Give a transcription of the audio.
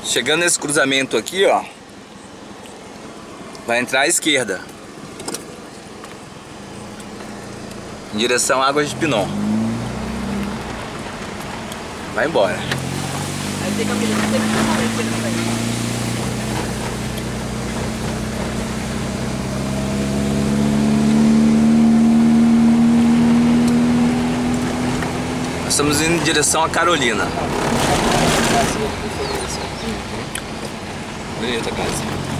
Chegando nesse cruzamento aqui, ó, vai entrar à esquerda, em direção a Águas de Pinom. Vai embora. Aí tem que Nós estamos indo em direção a Carolina. Bonita a casa.